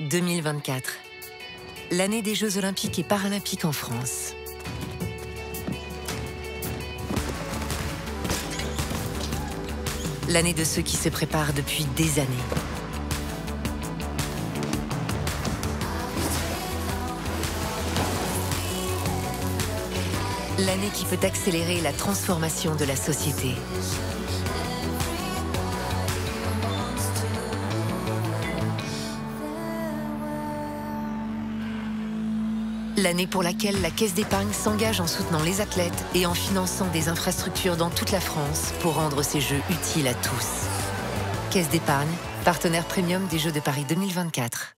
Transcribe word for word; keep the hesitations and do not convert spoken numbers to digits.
deux mille vingt-quatre, l'année des Jeux Olympiques et Paralympiques en France. L'année de ceux qui se préparent depuis des années. L'année qui peut accélérer la transformation de la société. L'année pour laquelle la Caisse d'épargne s'engage en soutenant les athlètes et en finançant des infrastructures dans toute la France pour rendre ces Jeux utiles à tous. Caisse d'épargne, partenaire premium des Jeux de Paris deux mille vingt-quatre.